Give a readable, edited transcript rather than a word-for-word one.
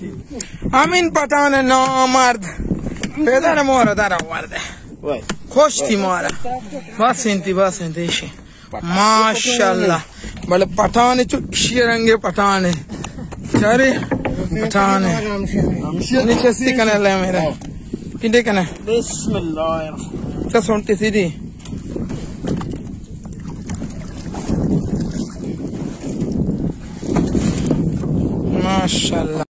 همین پتان نامرد پدر ما در آورده خوشتی ما را بس انتی ماشاءالله بله پتان چو شیرنگ پتانه چاری پتانه نشستی کنه الله میره کنده کنه بسم الله چه سنتی سیدی ماشاءالله